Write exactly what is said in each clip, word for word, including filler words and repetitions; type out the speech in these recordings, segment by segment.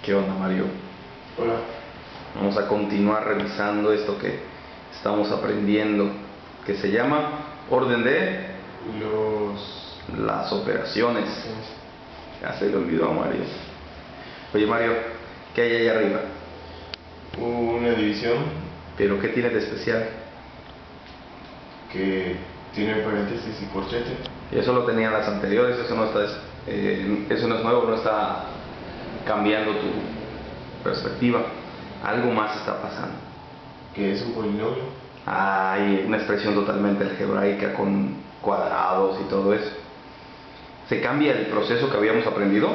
¿Qué onda, Mario? Hola. Vamos a continuar revisando esto que estamos aprendiendo, que se llama orden de Los... las operaciones. Ya se le olvidó a Mario. Oye, Mario, ¿qué hay ahí arriba? Una división ¿Pero qué tiene de especial? que tiene paréntesis y corchete. Y eso lo tenían las anteriores, eso no está, eh, eso no es nuevo, no está cambiando tu perspectiva. Algo más está pasando. Que es un polinomio. Hay una expresión totalmente algebraica con cuadrados y todo eso. ¿Se cambia el proceso que habíamos aprendido?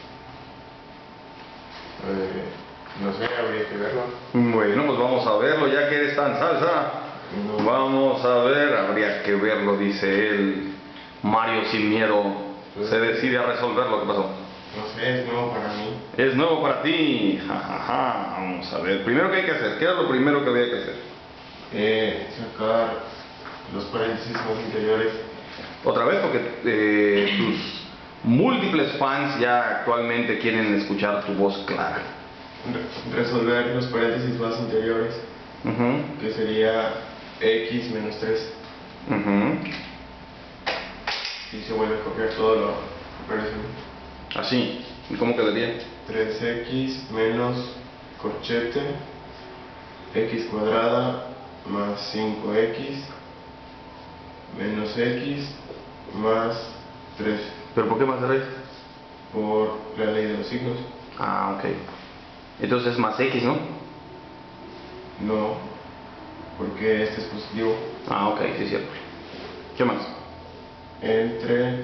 Eh, no sé, habría que verlo. Bueno, pues vamos a verlo, ya que eres tan salsa. No. Vamos a ver, habría que verlo, dice él. Mario sin miedo se decide a resolver lo que pasó. No sé, es nuevo para mí. Es nuevo para ti. Ja, ja, ja. Vamos a ver. Primero, ¿qué hay que hacer? ¿Qué era lo primero que había que hacer? Eh, sacar los paréntesis más interiores. Otra vez, porque eh, tus múltiples fans ya actualmente quieren escuchar tu voz clara. Re- resolver los paréntesis más interiores, Uh-huh. que sería x menos tres. Uh-huh. Y se vuelve a copiar toda la operación. Así. ¿Y cómo quedaría? tres x menos corchete x cuadrada más cinco x menos x más tres, ¿Pero por qué más de raíz? por la ley de los signos. Ah, ok. Entonces es más X, ¿no? No, porque este es positivo. Ah, ok, sí es cierto. ¿Qué más? Entre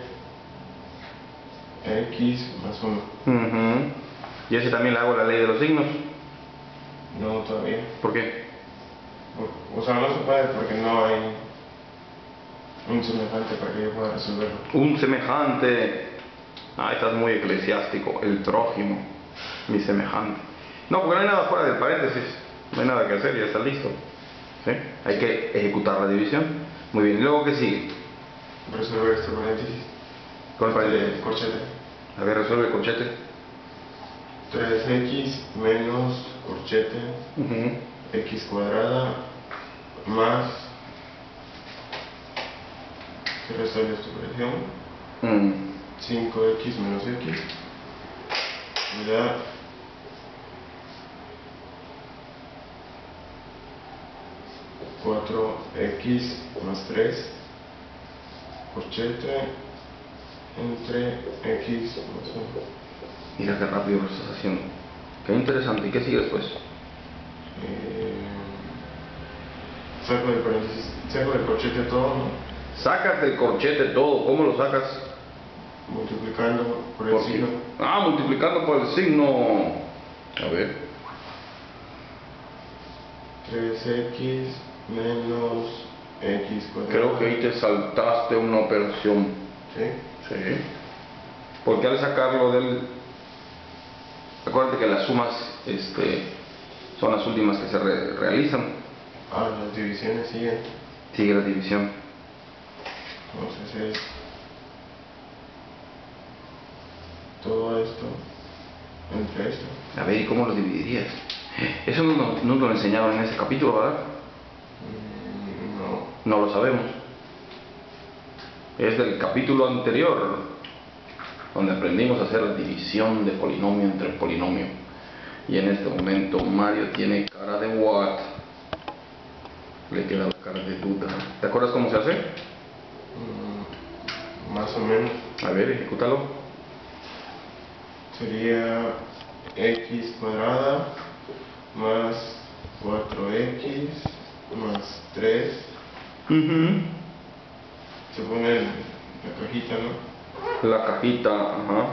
x más uno. Uh-huh. Y ese también le hago la ley de los signos. No, todavía. ¿Por qué? O sea, no se puede porque no hay un semejante para que yo pueda resolverlo. Un semejante. Ah, estás muy eclesiástico. El prójimo. Mi semejante. No, porque no hay nada fuera del paréntesis. No hay nada que hacer, ya está listo. ¿Sí? Hay que ejecutar la división. Muy bien. ¿Y luego qué sigue? Resolver este paréntesis. ¿Cuál Este paréntesis? corchete. A ver, resuelve el corchete. tres x menos corchete Uh-huh. x cuadrada más, se resuelve esta operación, Mm. cinco x menos x me da cuatro x más tres corchete entre x más uno. Mira qué rápido lo estás haciendo. Qué interesante. ¿Y qué sigue después? Eh, saco del paréntesis, saco del corchete todo, ¿no? Sacas del corchete todo. ¿Cómo lo sacas? Multiplicando por el ¿Por qué? signo. Ah, multiplicando por el signo. A ver. tres x menos x cuadrado. Creo que ahí te saltaste una operación. ¿Sí? Sí. Porque al sacarlo del... Acuérdate que las sumas este, son las últimas que se re- realizan. Ah, las divisiones siguen. Sigue la división. Entonces es todo esto entre esto. A ver, ¿y cómo lo dividirías? Eso no, no, no nos lo enseñaron en ese capítulo, ¿verdad? Mm, no. No lo sabemos. Es del capítulo anterior, donde aprendimos a hacer la división de polinomio entre polinomio. Y en este momento Mario tiene cara de what? Le queda la cara de duda. ¿Te acuerdas cómo se hace? Mm, más o menos. A ver, ejecútalo. Sería x cuadrada más cuatro x más tres. Uh-huh. Se pone en la cajita, ¿no? La cajita, ajá.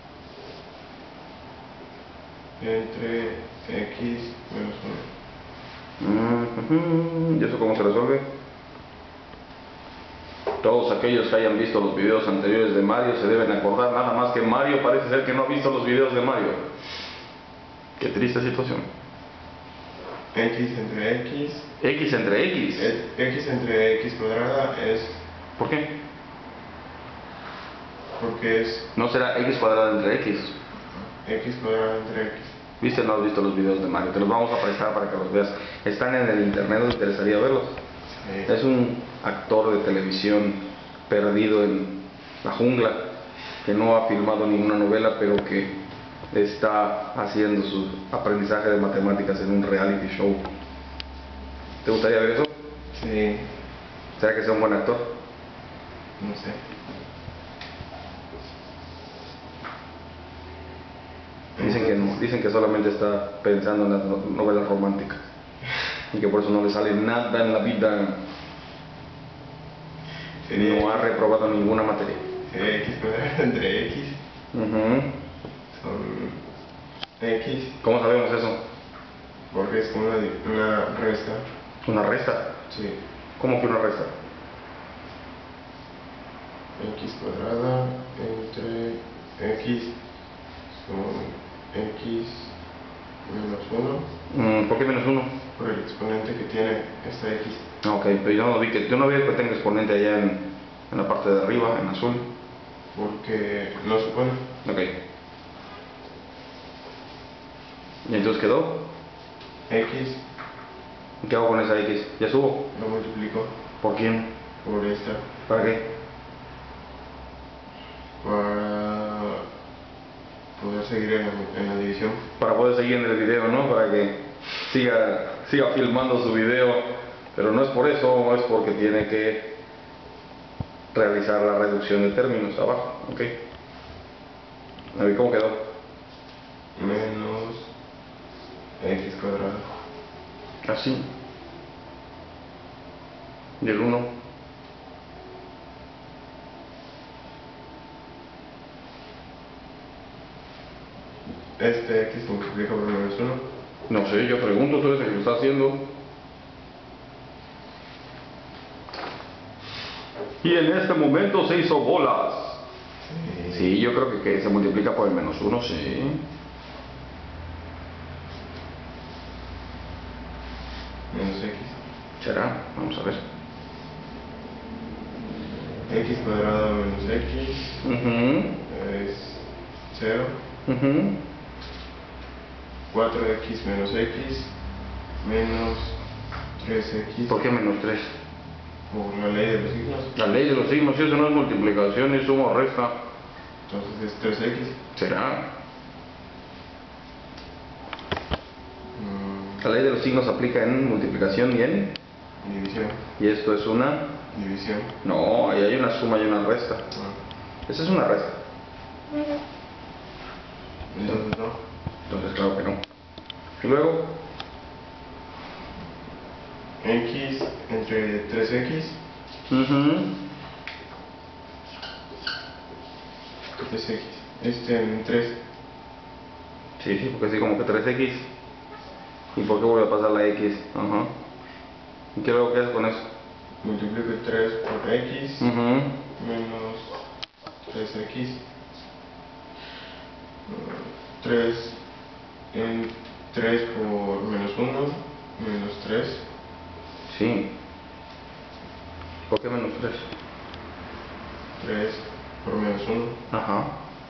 Entre x menos uno. Uh-huh. ¿Y eso cómo se resuelve? Todos aquellos que hayan visto los videos anteriores de Mario se deben acordar, nada más que Mario parece ser que no ha visto los videos de Mario. Qué triste situación. X entre x. X entre X. eh, X entre x cuadrada es... ¿Por qué? Porque es ¿No será X cuadrado entre X? x cuadrada entre x. ¿Viste? No has visto los videos de Mario. Te los vamos a prestar para que los veas. Están en el internet, ¿no te interesaría verlos? Sí. Es un actor de televisión perdido en la jungla, que no ha filmado ninguna novela, pero que está haciendo su aprendizaje de matemáticas en un reality show. ¿Te gustaría ver eso? Sí. ¿Será que sea un buen actor? No sé. Dicen que no, dicen que solamente está pensando en las no- novelas románticas y que por eso no le sale nada en la vida. Sería No ha reprobado ninguna materia. sería X cuadrado entre X Ujú. son X, ¿Cómo sabemos eso? porque es como una, di- una resta. ¿Una resta? Sí. ¿Cómo que una resta? X cuadrada entre X son X menos uno Mm, ¿Por qué menos uno? por el exponente que tiene esta X. Ah, ok, pero yo no vi que yo no veo que tenga exponente allá en, en la parte de arriba, en azul. Porque no supone. Ok. ¿Y entonces quedó? X ¿Qué hago con esa X? ¿Ya subo? lo multiplico ¿Por quién? por esta ¿Para qué? para poder seguir en la, en la división. Para poder seguir en el video, ¿no? Para que siga, siga filmando su video. Pero no es por eso, es porque tiene que realizar la reducción de términos abajo. Ok. A ver, ¿cómo quedó? Menos X cuadrado. Así. Y el uno. Este X se multiplica por menos uno. No sé, yo pregunto, tú eres el que lo está haciendo. Y en este momento se hizo bolas. Sí, yo creo que, que se multiplica por el menos uno, sí. Menos X. ¿Será? Vamos a ver. X cuadrado menos X Mhm. es cero. Mhm. cuatro X menos X menos tres X ¿Por qué menos tres? por la ley de los signos. La ley de los signos, si eso no es multiplicación, es suma o resta. Entonces es tres X. ¿Será? Mm, La ley de los signos aplica en multiplicación y en... división. Y esto es una... División. No, ahí hay una suma y una resta. Ah, Esa es una resta. entonces no. Entonces, claro que no. Y luego, X entre tres X. ujú, tres X. Este en tres. sí, sí, porque así como que tres X. ¿Y por qué vuelve a pasar la X? Ajá. ¿Y qué luego qué haces con eso? Multiplico tres por X Ujú. menos tres X. tres en tres por menos uno menos tres. Sí. ¿Por qué menos tres? tres por menos uno. Ajá.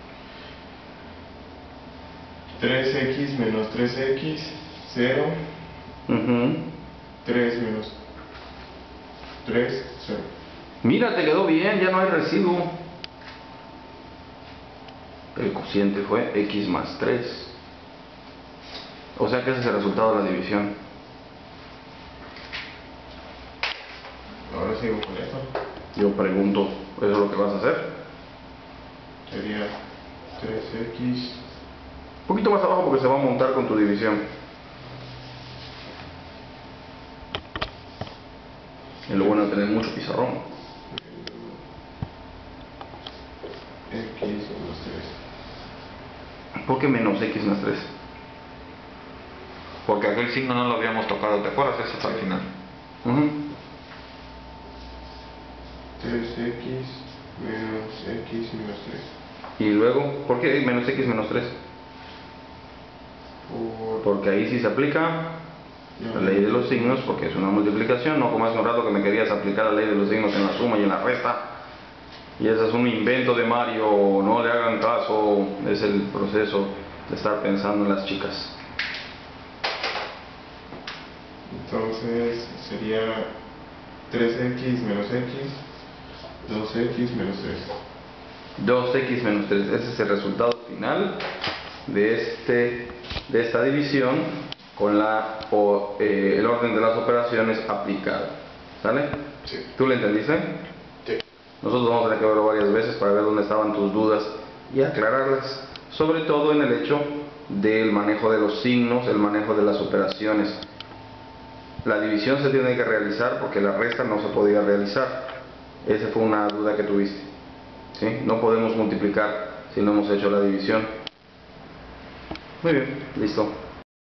tres X menos tres X, cero. Ujú. tres menos tres, cero. Mira, te quedó bien, ya no hay residuo. El cociente fue X más tres. O sea que ese es el resultado de la división. Ahora sigo con esto. Yo pregunto, ¿eso es lo que vas a hacer? Sería tres X. Un poquito más abajo porque se va a montar con tu división. Es lo bueno de tener mucho pizarrón. X menos tres. ¿Por qué menos X más tres? Porque aquel signo no lo habíamos tocado, ¿te acuerdas? Ese está al final. Ujú. tres X menos X menos tres. Y luego, ¿por qué menos X menos tres? Por Porque ahí sí se aplica la ley de los signos, porque es una multiplicación, no como hace un rato que me querías aplicar la ley de los signos en la suma y en la resta. Y ese es un invento de Mario, no le hagan caso, es el proceso de estar pensando en las chicas. Entonces sería tres equis menos x, dos equis menos tres. dos equis menos tres, ese es el resultado final de, este, de esta división con la, o, eh, el orden de las operaciones aplicado. ¿Sale? Sí. ¿Tú le entendiste? Sí. Nosotros vamos a tener que verlo varias veces para ver dónde estaban tus dudas y aclararlas, sobre todo en el hecho del manejo de los signos, el manejo de las operaciones. La división se tiene que realizar porque la resta no se podía realizar. Esa fue una duda que tuviste. ¿Sí? No podemos multiplicar si no hemos hecho la división. Muy bien, listo.